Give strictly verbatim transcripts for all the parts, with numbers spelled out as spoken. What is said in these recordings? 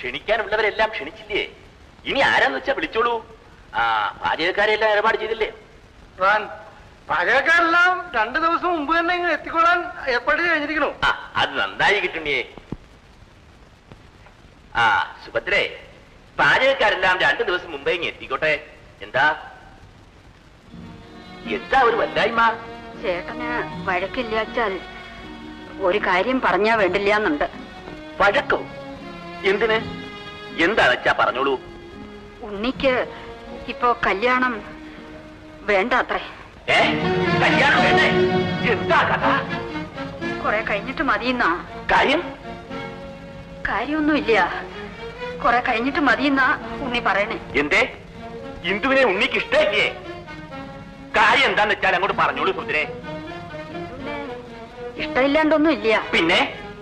ക്ഷണിക്കാനുള്ളവരെല്ലാം ക്ഷണിച്ചില്ലേ? ഇനി ആരാന്ന് വെച്ചാ വിളിച്ചോളൂ. ആ പാചകക്കാരെല്ലാം ഏർപ്പാട് ചെയ്തില്ലേ? പാചകക്കാരെല്ലാം രണ്ടു ദിവസം മുമ്പ് തന്നെ ഇങ്ങനെ എത്തിക്കൊള്ളാൻ ഏർപ്പാട് കഴിഞ്ഞിരിക്കണു. ആ അത് നന്നായി കിട്ടുന്നേ. ആ സുഭദ്രേ, പാചകക്കാരെല്ലാം രണ്ടു ദിവസം മുമ്പേ ഇങ്ങനെ എത്തിക്കോട്ടെ. എന്താ എന്താ ഒരു വല്ലായ്മ? ചേട്ടന് വഴക്കില്ലാച്ചാൽ ഒരു കാര്യം പറഞ്ഞാ വേണ്ടില്ല എന്നുണ്ട്. വഴക്കോ? എന്തിന്? എന്താ വെച്ചാ പറഞ്ഞോളൂ. ഉണ്ണിക്ക് ഇപ്പോ കല്യാണം വേണ്ട അത്രേ. ഏ കല്യാണം വേണ്ടേ? എന്താ കഥ? കൊറേ കഴിഞ്ഞിട്ട് മതിയെന്നാ. കാര്യം? കാര്യമൊന്നുമില്ല, കൊറേ കഴിഞ്ഞിട്ട് മതിയെന്നാ ഉണ്ണി പറയണേ. എന്തേ? ഇന്ദുവിനെ ഉണ്ണിക്ക് ഇഷ്ടമില്ലേ? കാര്യം എന്താന്ന് വെച്ചാൽ അങ്ങോട്ട് പറഞ്ഞോളൂ സുഭദ്രേ. ഇഷ്ടമില്ലാണ്ടൊന്നും ഇല്ല. പിന്നെ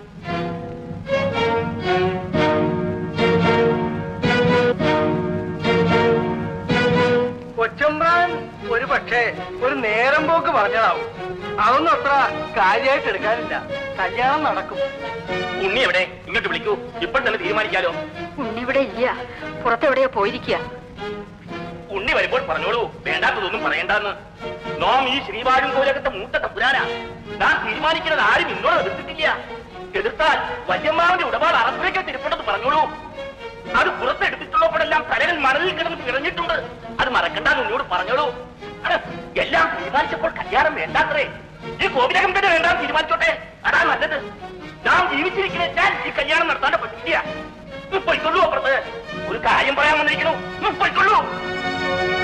കൊച്ചമ്പ്രാൻ ഒരു പക്ഷേ ഒരു നേരം പോക്ക് പറഞ്ഞതാവും. അതൊന്നും അത്ര കാര്യമായിട്ട് എടുക്കാനില്ല. കല്യാണം നടക്കും. ഉണ്ണി എവിടെ? ഇങ്ങോട്ട് വിളിക്കൂ, ഇപ്പോൾ തന്നെ തീരുമാനിക്കാലോ. ഉണ്ണി ഇവിടെ ഇല്ല, പുറത്തെവിടെയോ പോയിരിക്കുക. ഉണ്ണി വരുമ്പോൾ പറഞ്ഞോളൂ, വേണ്ടാത്തതൊന്നും പറയണ്ടെന്ന്. നോം ഈ ശ്രീവാഴും കോലകത്തെ മൂത്ത തമ്പുരാനാ. നാം തീരുമാനിക്കുന്നത് ആരും ഇന്നോട് എതിർത്തിട്ടില്ല. എതിർത്താൽ വല്യമ്മാവിന്റെ ഉടപാട് അറപ്പിലേക്ക് തിരുപ്പുണ്ടെന്ന് പറഞ്ഞോളൂ. അത് പുറത്തെടുത്തിട്ടുള്ളപ്പോഴെല്ലാം തലകൾ മണലിൽ കിടന്ന് പിഴഞ്ഞിട്ടുണ്ട്. അത് മറക്കണ്ടെന്ന് ഉന്നോട് പറഞ്ഞോളൂ. എല്ലാം തീരുമാനിച്ചപ്പോൾ കല്യാണം വേണ്ടാത്രേ. ഈ കോവിലകം തന്നെ വേണ്ടാന്ന് തീരുമാനിച്ചോട്ടെ, അതാ നല്ലത്. നാം ജീവിച്ചിരിക്കുന്ന ഞാൻ ഈ കല്യാണം നടത്താൻ പറ്റില്ല. പൊയ്ക്കൊള്ളൂ. അപ്പുറത്ത് ഒരു കാര്യം പറയാൻ വന്നിരിക്കണു. പൊയ്ക്കൊള്ളൂ.